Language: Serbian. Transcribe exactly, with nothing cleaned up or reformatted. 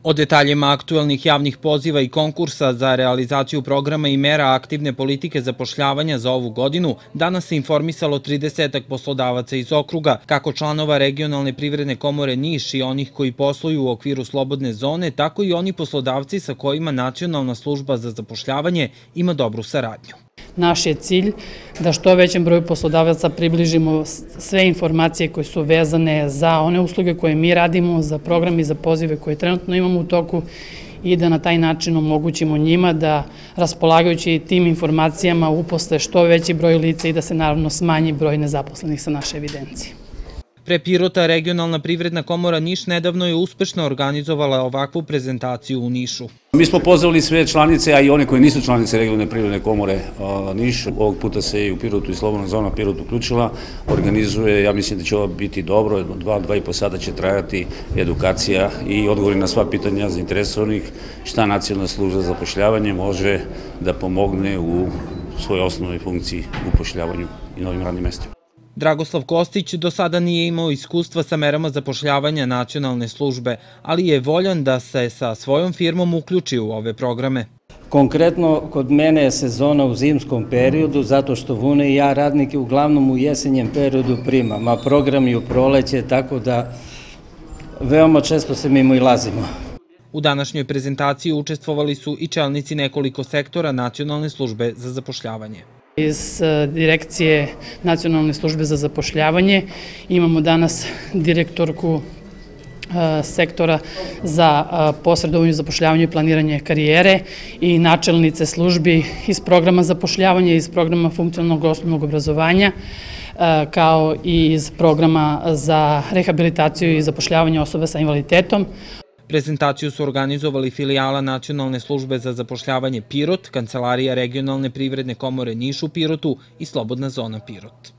O detaljima aktuelnih javnih poziva i konkursa za realizaciju programa i mera aktivne politike zapošljavanja za ovu godinu danas se informisalo tridesetak poslodavaca iz okruga, kako članova Regionalne privredne komore Niš i onih koji posluju u okviru slobodne zone, tako i oni poslodavci sa kojima Nacionalna služba za zapošljavanje ima dobru saradnju. Naš je cilj da što većem broju poslodavaca približimo sve informacije koje su vezane za one usluge koje mi radimo, za program i za pozive koje trenutno imamo u toku i da na taj način omogućimo njima da, raspolagajući tim informacijama, uposle što veći broj lica i da se naravno smanji broj nezaposlenih sa naše evidencije. Pre Pirota, Regionalna privredna komora Niš nedavno je uspešno organizovala ovakvu prezentaciju u Nišu. Mi smo pozvali sve članice, a i one koje nisu članice Regionalne privredne komore Niš. Ovog puta se i u Pirotu i Slobodna zona Pirot uključila. Organizuje, ja mislim da će ovo biti dobro, dva, dva i po sata će trajati edukacija i odgovori na sva pitanja zainteresovanih šta Nacionalna služba za zapošljavanje može da pomogne u svojoj osnovnoj funkciji upošljavanju i novim radnim mestima. Dragoslav Kostić do sada nije imao iskustva sa merama zapošljavanja Nacionalne službe, ali je voljan da se sa svojom firmom uključi u ove programe. Konkretno, kod mene je sezona u zimskom periodu, zato što Vune i ja radnike uglavnom u jesenjem periodu primam, a program je u proleće, tako da veoma često se mimo i lazimo. U današnjoj prezentaciji učestvovali su i čelnici nekoliko sektora Nacionalne službe za zapošljavanje. Iz Direkcije Nacionalne službe za zapošljavanje imamo danas direktorku sektora za posredovanje, zapošljavanje i planiranje karijere i načelnice službi iz programa zapošljavanja, iz programa funkcionalnog osnovnog obrazovanja, kao i iz programa za rehabilitaciju i zapošljavanje osoba sa invaliditetom. Prezentaciju su organizovali filijala Nacionalne službe za zapošljavanje Pirot, Kancelarija Regionalne privredne komore Niš u Pirotu i Slobodna zona Pirot.